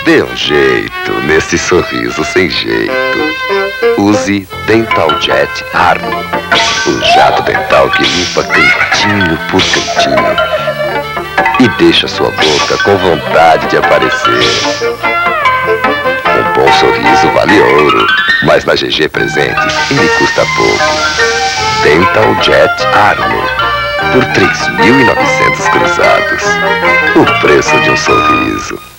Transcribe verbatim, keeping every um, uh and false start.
Dê um jeito nesse sorriso sem jeito. Use Dental Jet Arno, o jato dental que limpa cantinho por cantinho e deixa sua boca com vontade de aparecer. Um bom sorriso vale ouro, mas na G G Presentes ele custa pouco. Dental Jet Arno, por três mil e novecentos cruzados. O preço de um sorriso.